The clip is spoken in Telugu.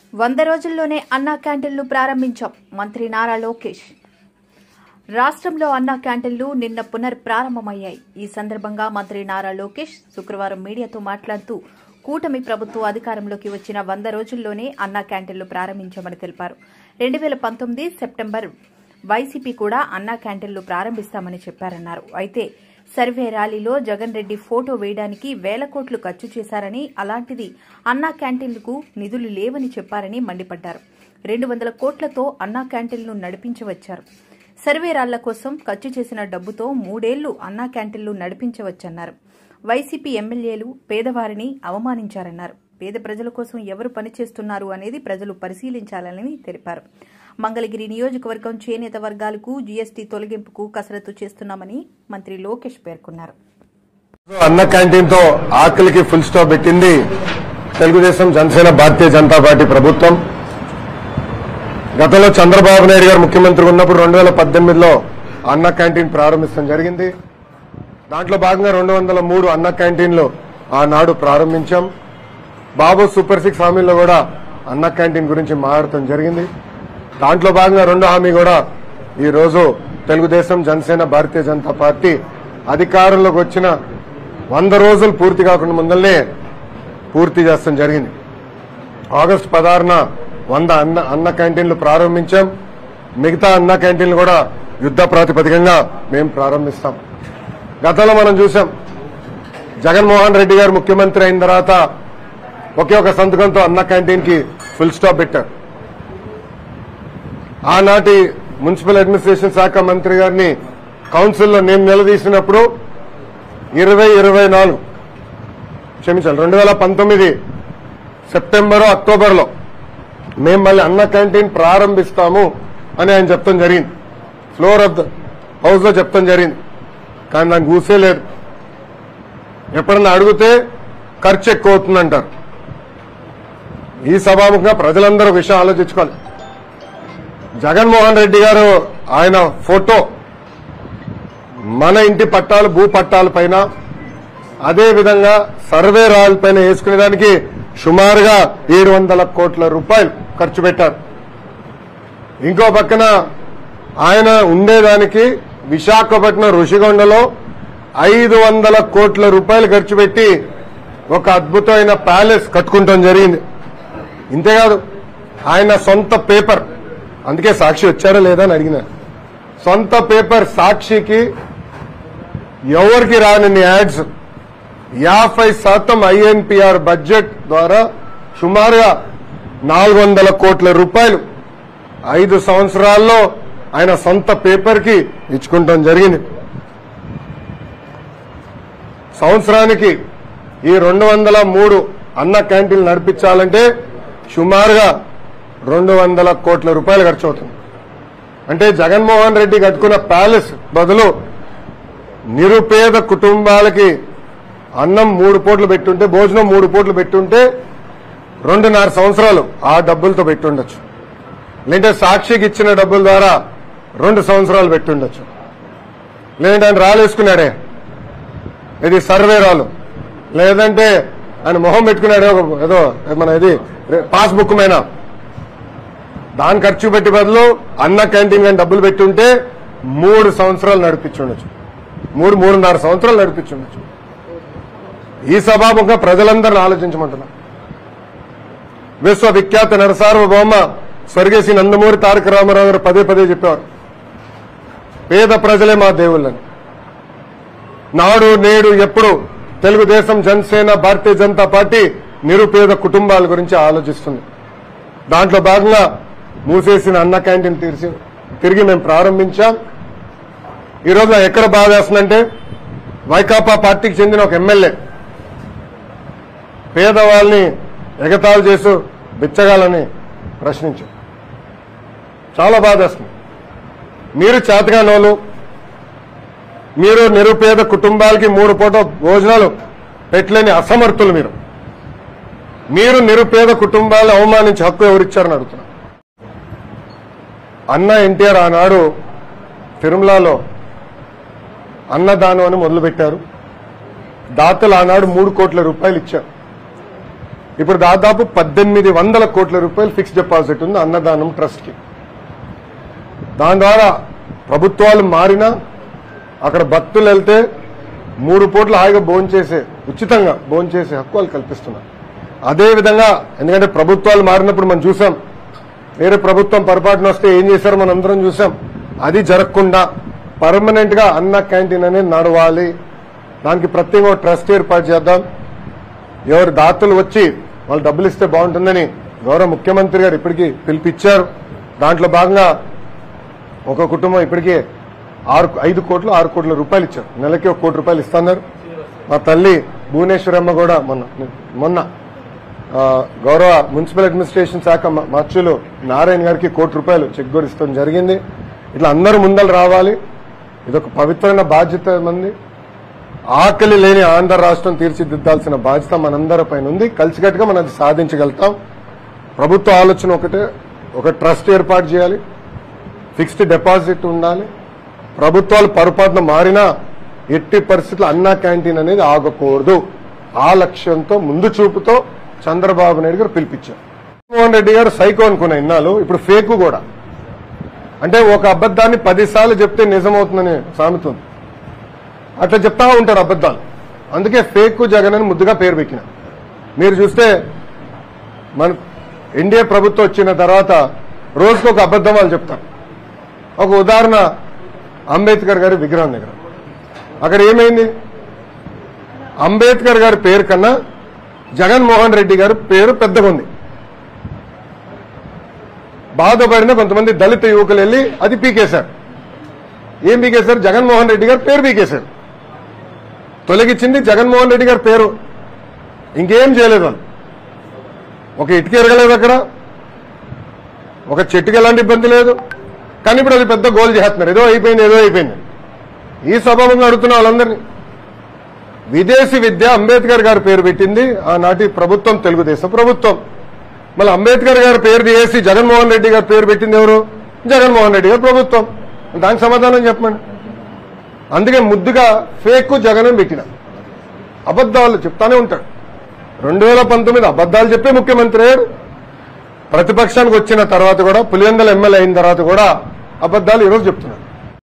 100 రోజుల్లోనే అన్నా క్యాంటీన్లు ప్రారంభించాం మంత్రి నారా లోకేష్. రాష్ట్రంలో అన్నా క్యాంటీన్లు నిన్న పునఃప్రారంభమయ్యాయి. ఈ సందర్భంగా మంత్రి నారా లోకేష్ శుక్రవారం మీడియాతో మాట్లాడుతూ కూటమి ప్రభుత్వం అధికారంలోకి వచ్చిన 100 రోజుల్లోనే అన్నా క్యాంటీన్లు ప్రారంభించామని తెలిపారు. 2019 సెప్టెంబర్ వైసీపీ కూడా అన్నా క్యాంటీన్లు ప్రారంభిస్తామని చెప్పారన్నారు. అయితే సర్వే ర్యాలీలో జగన్ రెడ్డి ఫోటో వేయడానికి వేల కోట్లు ఖర్చు చేశారని, అలాంటిది అన్నా క్యాంటీన్లకు నిధులు లేవని చెప్పారని మండిపడ్డారు. 200 కోట్లతో అన్నా క్యాంటీన్లు నడిపించవచ్చారు. సర్వే ర్యాలీల కోసం ఖర్చు చేసిన డబ్బుతో 3 ఏళ్లు అన్నా క్యాంటీన్లు నడిపించవచ్చన్నారు. వైసీపీ ఎమ్మెల్యేలు పేదవారిని అవమానించారన్నారు. పేద ప్రజల కోసం ఎవరు పనిచేస్తున్నారు అనేది ప్రజలు పరిశీలించాలని తెలిపారు. మంగళగిరి నియోజకవర్గం చేనేత వర్గాలకు జీఎస్టీ తొలగింపుకు కసరత్తు చేస్తున్నామని మంత్రి లోకేష్ పేర్కొన్నారు. అన్న క్యాంటీన్ తో ఆకలికి ఫుల్ స్టాప్ పెట్టింది తెలుగుదేశం, జనసేన, భారతీయ జనతా పార్టీ ప్రభుత్వం. గతంలో చంద్రబాబు నాయుడు గారు ముఖ్యమంత్రి ఉన్నప్పుడు 2018లో అన్న క్యాంటీన్ ప్రారంభించడం జరిగింది. దాంట్లో భాగంగా 203 అన్న క్యాంటీన్లు ఆనాడు ప్రారంభించాం. బాబు సూపర్ 6 హామీల్లో కూడా అన్న క్యాంటీన్ గురించి మాట్లాడటం జరిగింది. దాంట్లో భాగంగా 2వ హామీ కూడా ఈ రోజు తెలుగుదేశం, జనసేన, భారతీయ జనతా పార్టీ అధికారంలోకి వచ్చిన 100 రోజులు పూర్తి కాకుండా ముందల్నే పూర్తి చేస్తాం జరిగింది. ఆగస్టు 16న 100 అన్న క్యాంటీన్లు ప్రారంభించాం. మిగతా అన్న క్యాంటీన్లు కూడా యుద్ద ప్రాతిపదికంగా మేము ప్రారంభిస్తాం. గతంలో మనం చూసాం, జగన్మోహన్ రెడ్డి గారు ముఖ్యమంత్రి అయిన తర్వాత ఒకే ఒక సంతకంతో అన్న క్యాంటీన్ కి ఫుల్ స్టాప్ పెట్టారు. ఆనాటి మున్సిపల్ అడ్మినిస్ట్రేషన్ శాఖ మంత్రి గారిని కౌన్సిల్లో నేను నిలదీసినప్పుడు 2019 సెప్టెంబర్, అక్టోబర్లో మేము మళ్ళీ అన్న క్యాంటీన్ ప్రారంభిస్తాము అని ఆయన చెప్తాం జరిగింది. ఫ్లోర్ ఆఫ్ ద హౌస్ లో చెప్తాం జరిగింది. కానీ నాకు ఊసే లేదు. ఎప్పుడన్నా అడిగితే ఖర్చు ఎక్కువ అవుతుందంటారు. ఈ సభాముఖంగా ప్రజలందరూ విషయం ఆలోచించుకోవాలి. జగన్మోహన్ రెడ్డి గారు ఆయన ఫోటో మన ఇంటి పట్టాలు, భూ పట్టాల పైన, అదేవిధంగా సర్వే రాయల పైన వేసుకునేదానికి సుమారుగా 700 కోట్ల రూపాయలు ఖర్చు పెట్టారు. ఇంకో పక్కన ఆయన ఉండేదానికి విశాఖపట్నం ఋషికొండలో 500 కోట్ల రూపాయలు ఖర్చు పెట్టి ఒక అద్భుతమైన ప్యాలెస్ కట్టుకుంటాం జరిగింది. ఇంతేకాదు, ఆయన సొంత పేపర్, అందుకే సాక్షి వచ్చారా లేదా అని అడిగిన, సొంత పేపర్ సాక్షికి ఎవరికి రాని యాడ్స్ 50% ఐఎన్పిఆర్ బడ్జెట్ ద్వారా సుమారుగా 400 కోట్ల రూపాయలు 5 సంవత్సరాల్లో ఆయన సొంత పేపర్ కి ఇచ్చుకుంటాం జరిగింది. సంవత్సరానికి ఈ 203 అన్న క్యాంటీన్లు నడిపించాలంటే సుమారుగా 200 కోట్ల రూపాయలు ఖర్చు అవుతుంది. అంటే జగన్మోహన్ రెడ్డి కట్టుకున్న ప్యాలెస్ బదులు నిరుపేద కుటుంబాలకి అన్నం 3 పూటలు పెట్టుంటే, భోజనం 3 పూటలు పెట్టుంటే 2.5 సంవత్సరాలు ఆ డబ్బులతో పెట్టుండొచ్చు. లేదంటే సాక్షికి ఇచ్చిన డబ్బుల ద్వారా 2 సంవత్సరాలు పెట్టుండొచ్చు. లేదంటే ఆయన రాలేసుకున్నాడే, ఇది సర్వే రాలు, లేదంటే ఆయన మొహం పెట్టుకున్నాడే ఏదో మన ఇది పాస్బుక్ మీద, దాని ఖర్చు పెట్టి బదులు అన్న క్యాంటీన్ కానీ డబ్బులు పెట్టుంటే 3 సంవత్సరాలు నడిపించుండొచ్చు, 3.5 సంవత్సరాలు నడిపించుండొచ్చు. ఈ సభాముఖంగా ప్రజలందరినీ ఆలోచించమంటున్నా. విశ్వవిఖ్యాత నరసార్వభౌమ స్వర్గీయ నందమూరి తారక రామారావు గారు పదే చెప్పారు, పేద ప్రజలే మా దేవుళ్ళని. నాడు నేడు ఎప్పుడు తెలుగుదేశం, జనసేన, భారతీయ జనతా పార్టీ నిరుపేద కుటుంబాల గురించి ఆలోచిస్తుంది. దాంట్లో భాగంగా మూసేసిన అన్న క్యాంటీన్ తిరిగి మేము ప్రారంభించాం. ఈరోజు ఎక్కడ బాధ వేస్తుందంటే, వైకాపా పార్టీకి చెందిన ఒక ఎమ్మెల్యే పేదవాళ్ళని ఎగతాళి చేస్తూ బిచ్చగాలని ప్రశ్నించారు. చాలా బాధ వేస్తుంది. మీరు చేతగానోళ్ళు, మీరు నిరుపేద కుటుంబాలకి 3 పూట భోజనాలు పెట్టలేని అసమర్థులు. మీరు నిరుపేద కుటుంబాలను అవమానించే హక్కు ఎవరిచ్చారని అడుగుతున్నారు. అన్న ఎన్టీఆర్ ఆనాడు తిరుమలలో అన్నదానం అని మొదలుపెట్టారు. దాతలు ఆనాడు 3 కోట్ల రూపాయలు ఇచ్చారు. ఇప్పుడు దాదాపు 1800 కోట్ల రూపాయలు ఫిక్స్డ్ డిపాజిట్ ఉంది అన్నదానం ట్రస్ట్ కి. దాని ద్వారా ప్రభుత్వాలు మారినా అక్కడ భక్తులు వెళ్తే 3 పూట్ల హాయిగా భోంచేసే, ఉచితంగా భోంచేసే హక్కు వాళ్ళు కల్పిస్తున్నారు. అదేవిధంగా ఎందుకంటే ప్రభుత్వాలు మారినప్పుడు మనం చూసాం, వేరే ప్రభుత్వం పొరపాటున వస్తే ఏం చేశారో మనం అందరం చూసాం. అది జరగకుండా పర్మనెంట్ గా అన్న క్యాంటీన్ అనేది నడవాలి. దానికి ప్రత్యేకంగా ట్రస్ట్ ఏర్పాటు చేద్దాం. ఎవరు దాతలు వచ్చి వాళ్ళు డబ్బులు ఇస్తే బాగుంటుందని గౌరవ ముఖ్యమంత్రి గారు ఇప్పటికీ పిలిపించారు. దాంట్లో భాగంగా ఒక కుటుంబం ఇప్పటికీ 5 కోట్లు 6 కోట్ల రూపాయలు ఇచ్చారు. నెలకి 1 కోటి రూపాయలు ఇస్తున్నారు. మా తల్లి భువనేశ్వరమ్మ కూడా మొన్న గౌరవ మున్సిపల్ అడ్మినిస్ట్రేషన్ శాఖ మార్చులు నారాయణ గారికి 1 కోటి రూపాయలు చెక్ కూడా ఇస్తాం జరిగింది. ఇట్లా అందరూ ముందలు రావాలి. ఇదొక పవిత్రమైన బాధ్యత మంది. ఆకలి లేని ఆంధ్ర రాష్ట్రం తీర్చిదిద్దాల్సిన బాధ్యత మనందరి పైన ఉంది. కలిసికట్టుగా మనం అది సాధించగలుగుతాం. ప్రభుత్వ ఆలోచన ఒకటే, ఒక ట్రస్ట్ ఏర్పాటు చేయాలి, ఫిక్స్డ్ డిపాజిట్ ఉండాలి. ప్రభుత్వాలు పొరపాటున మారినా ఎట్టి పరిస్థితుల్లో అన్నా క్యాంటీన్ అనేది ఆగకూడదు. ఆ లక్ష్యంతో ముందు చూపుతో చంద్రబాబు నాయుడు గారు పిలిపించారు. జగన్మోహన్ రెడ్డి గారు సైకో అనుకున్న ఇన్నాళ్ళు, ఇప్పుడు ఫేకు కూడా. అంటే ఒక అబద్దాన్ని 10 సార్లు చెప్తే నిజమవుతుందని సామెత ఉంది. అట్లా చెప్తా ఉంటారు అబద్దాలు. అందుకే ఫేక్ జగన్ అని ముద్దుగా పేరు పెట్టిన. మీరు చూస్తే మన ఎన్డీఏ ప్రభుత్వం వచ్చిన తర్వాత రోజుకు ఒక అబద్దం వాళ్ళు చెప్తారు. ఒక ఉదాహరణ, అంబేద్కర్ గారి విగ్రహం దగ్గర అక్కడ ఏమైంది? అంబేద్కర్ గారి పేరు కన్నా జగన్మోహన్ రెడ్డి గారి పేరు పెద్దగా ఉంది. బాధపడిన కొంతమంది దళిత యువకులు వెళ్లి అది పీకేశారు. ఏం పీకేశారు? జగన్మోహన్ రెడ్డి గారి పేరు పీకేశారు. తొలగించింది జగన్మోహన్ రెడ్డి గారి పేరు, ఇంకేం చేయలేదు వాళ్ళు. ఒక ఇటుక ఎరగలేదు అక్కడ, ఒక చెట్టుకి ఎలాంటి ఇబ్బంది లేదు. కానీ ఇప్పుడు అది పెద్ద గోల్ చేస్తున్నారు. ఏదో అయిపోయింది. ఈ సభలో అడుగుతున్న వాళ్ళందరినీ, విదేశీ విద్య అంబేద్కర్ గారి పేరు పెట్టింది ఆనాటి ప్రభుత్వం, తెలుగుదేశం ప్రభుత్వం. మళ్ళీ అంబేద్కర్ గారి పేరు తీసి జగన్మోహన్ రెడ్డి గారి పేరు పెట్టింది ఎవరు? జగన్మోహన్ రెడ్డి గారి ప్రభుత్వం. దానికి సమాధానం చెప్పండి. అందుకే ముద్దుగా ఫేక్ జగన్ అని పెట్టిన. అబద్దాలు చెప్తానే ఉంటాడు. 2019 అబద్దాలు చెప్పే ముఖ్యమంత్రి అయ్యాడు. ప్రతిపక్షానికి వచ్చిన తర్వాత కూడా, పులివెందుల ఎమ్మెల్యే అయిన తర్వాత కూడా అబద్దాలు ఈరోజు చెప్తున్నారు.